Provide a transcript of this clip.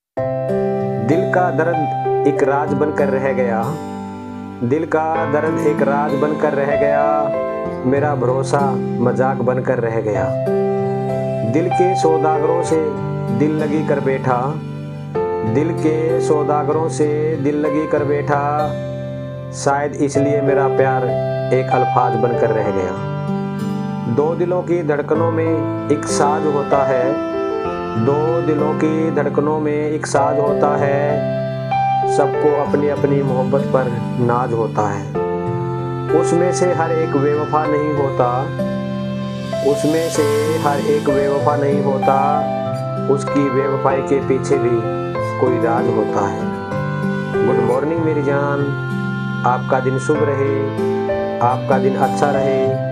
दिल का दर्द एक राज बनकर रह गया, दिल का दर्द एक राज बनकर रह गया, मेरा भरोसा मजाक बनकर रह गया। दिल के सौदागरों से दिल लगी कर बैठा, दिल के सौदागरों से दिल लगी कर बैठा, शायद इसलिए मेरा प्यार एक अल्फाज बनकर रह गया। दो दिलों की धड़कनों में एक साज होता है, दो दिलों की धड़कनों में एक साज होता है, सबको अपनी अपनी मोहब्बत पर नाज होता है। उसमें से हर एक बेवफा नहीं होता, उसमें से हर एक बेवफा नहीं होता, उसकी बेवफाई के पीछे भी कोई राज होता है। गुड मॉर्निंग मेरी जान, आपका दिन शुभ रहे, आपका दिन अच्छा रहे।